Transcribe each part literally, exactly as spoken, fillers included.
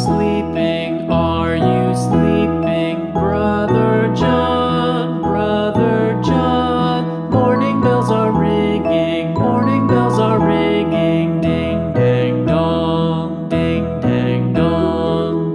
sleeping? Are you sleeping? Brother John, Brother John. Morning bells are ringing, morning bells are ringing. Ding dang dong, ding dang dong.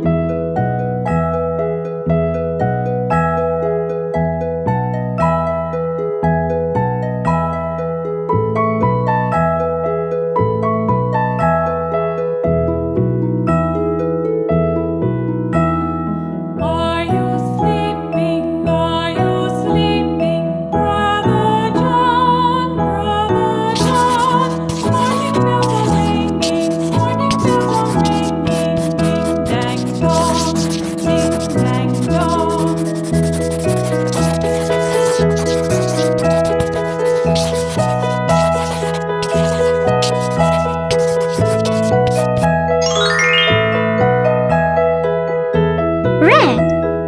Are you sleeping? Are you sleeping? Brother John, Brother John. Morning bells are ringing, morning bells are ringing. Ding dang dong, ding dang dong. Red.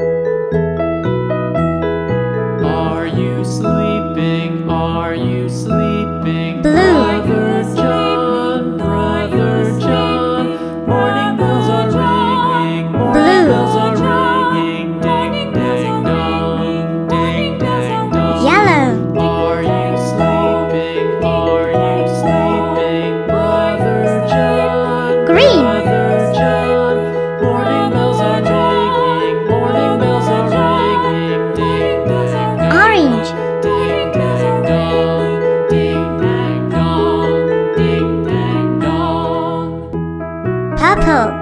Are you sleeping? Are you sleeping? Blue. Brother John, Brother John. Morning bells are ringing, morning Blue. bells are ringing. Ding dang dong, ding dang dong. Yellow. Are you sleeping? Are you sleeping? Brother John, Green. Brother John. Morning bells are ringing, morning bells are ringing. Ding dang dong. Orange. Ding dang dong, ding dang dong, ding dang dong. Purple.